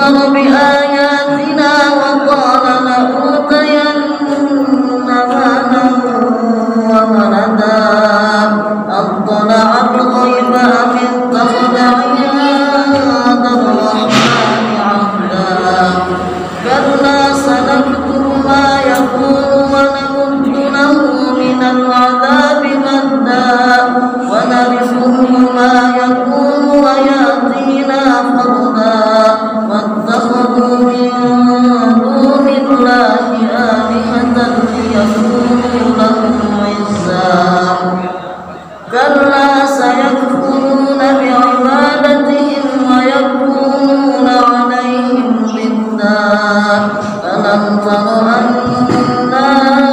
بآياتنا وقال لأوتين مالا وولدا أطلع الغيب أم اتخذ عند الرحمن عهدا كلا سنكتب ما يقول ونمد له من العذاب مدا ونرثه ما يقول ويأتينا فردا واتخذوا من دون الله آلهة ليكونوا لهم عزا كلا سيكفرون بعبادتهم ويكونون عليهم ضدا ألم تر أنا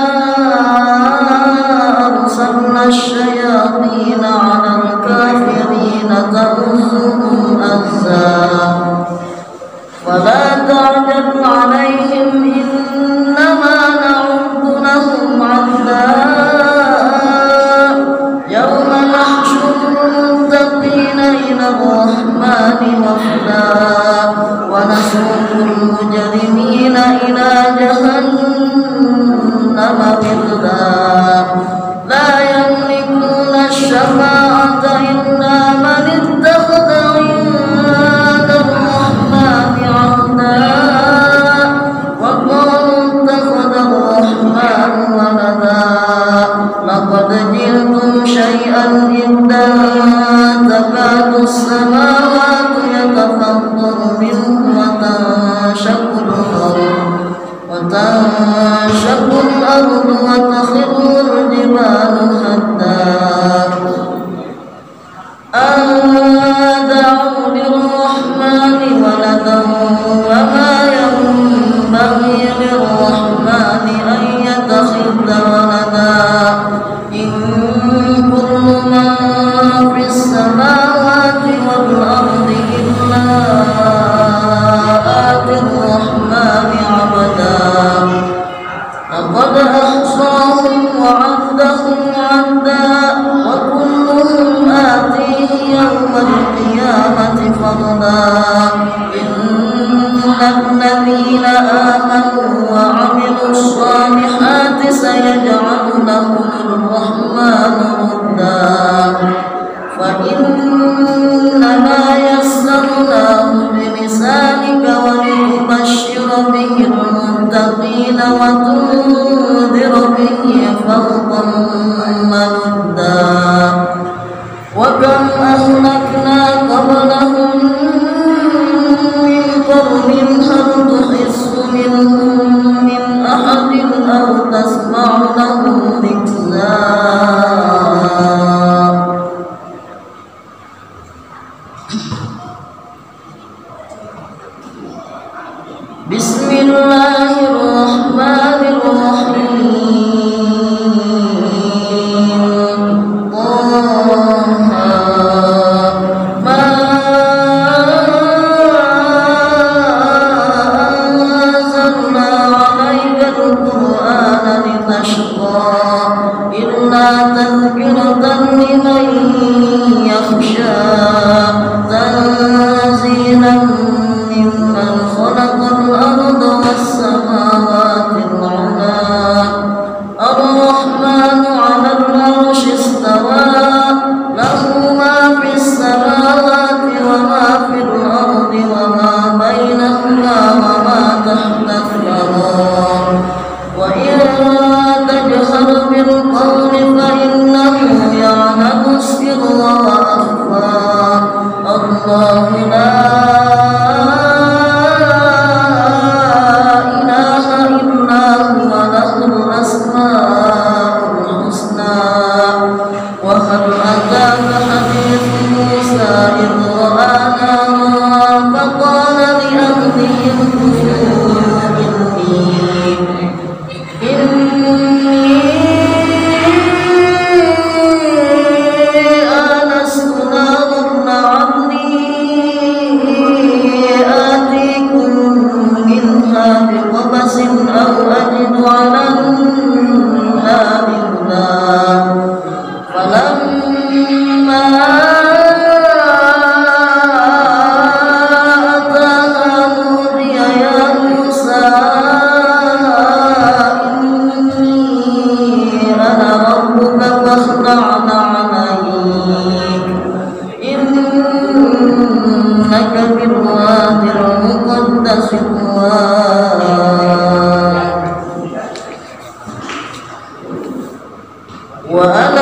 أرسلنا الشياطين على الكافرين تؤزهم أزا فلا تعجل عليهم إنما نعد لهم عدا يوم نحشر المتقين إلى الرحمن وفدا ونسوق المجرمين إلى جهنم وردا لا يملكون الشفاعة إلا من اتخذ عند الرحمن عهدا وقالوا اتخذ الرحمن ولدا لقد جئتم شيئا إدا تكاد السماوات يتفطر منه وتنشق الأرض وتخر الجبال هدا أن دعوا للرحمن ولدا وما ينبغي للرحمن أن يتخذ ولدا إن كل من في السماوات والأرض إلا آتي الرحمن عبدا لقد أحصاهم وعدهم عدا وكلهم آتيه يوم القيامة فردا إن الذين آمنوا وعملوا الصالحات سيجعل لهم الرحمن ودا فإنما يسرناه بلسانك ولتبشر به المتقين وتنذر به فرقا مدا وكم أهلكنا قبلهم من قرن هل تحس منهم من أحد أو تسمع لهم ركزا بسم الله الرحمن الرحيم ما أنزلنا عليك القرآن لتشقى إلا تذكرة لمن يخشى تنزيلا ممن خلق الأرض والسماوات العلى الرحمن على العرش استوى له ما في السماوات وما في الأرض وما بينهما وما تحت الثرى وإن تجهر بالقول فإنه يعلم السر وأخفى الله لا وهل أتاك حديث موسى إذ رأى نارا فقال لأهلهم كثوا إني آنست نارا لعلي آتيكم منها بقبس أو أجد على النار هدى فلما أتاها خطوان وأنا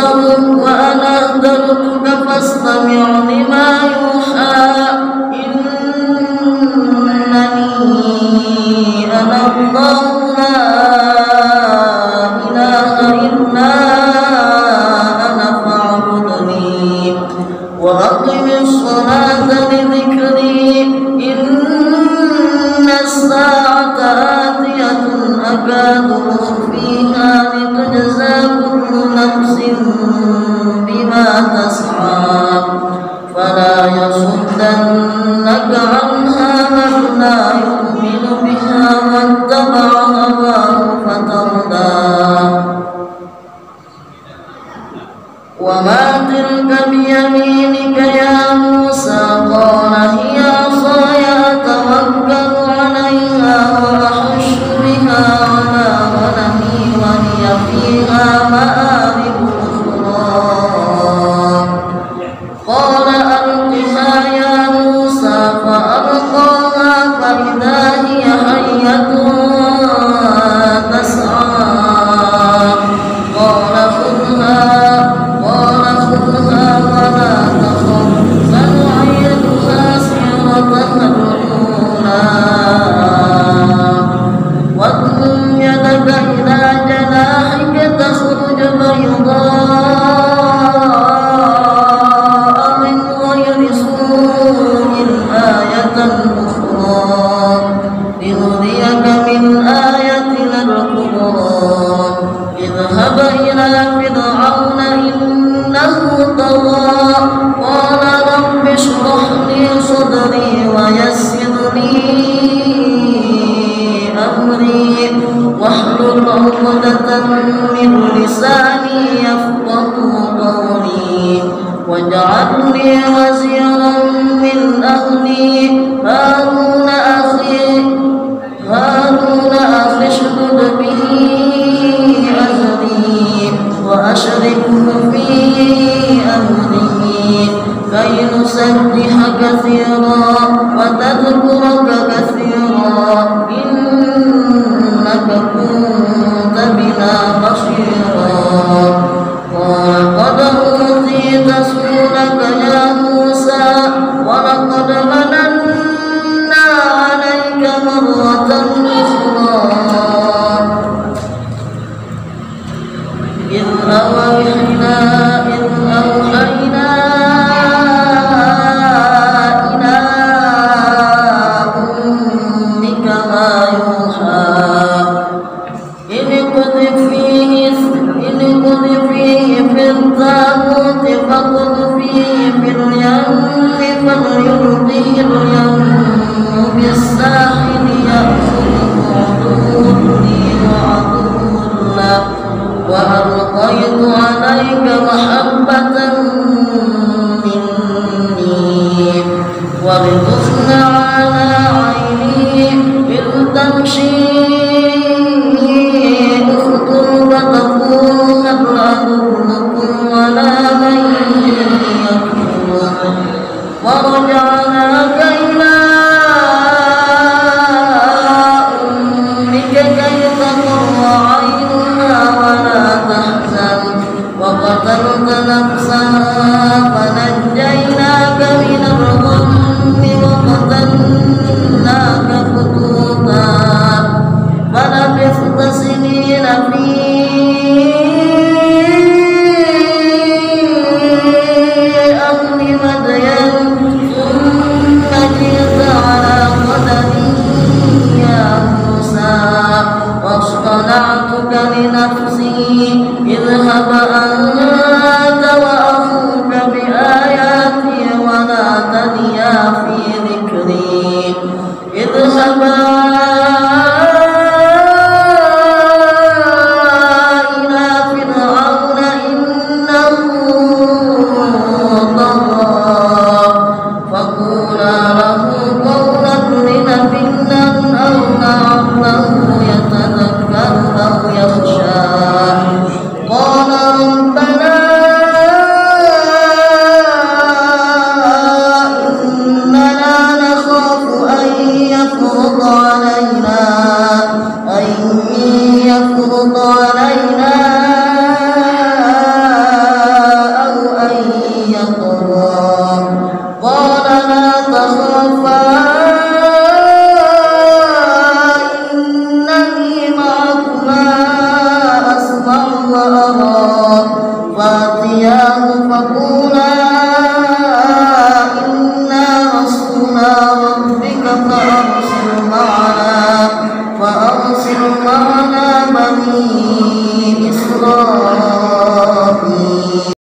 اخترتك فاستمع لما يوحى إنني أنا الله لا إله إلا أنا فاعبدني وأقم الصلاة لذكري إن الساعة آتية أكاد أخفيها لتجزى كل نفس بما تسعى فلا يصدنك عنها من لا يؤمن بها واتبع هواه فتردى وما تلك بيمينك يا موسى قال هي عصاي أتوكل عليها وأحش بها على غنمي ولي فيها مآرب أخرى قال ألقها يا موسى فألقاها فإذا هي حية تسعى قال خذها ولا تخف سنعيدها سيرتها الأولى واضم يدك إلى جناحك تخرج بيضاء من غير سوء آية أخرى لنريك من آياتنا الكبرى اذهب إلى فرعون إنه طغى قال رب اشرح لي صدري ويسر لي أمري واحلل عقدة من لساني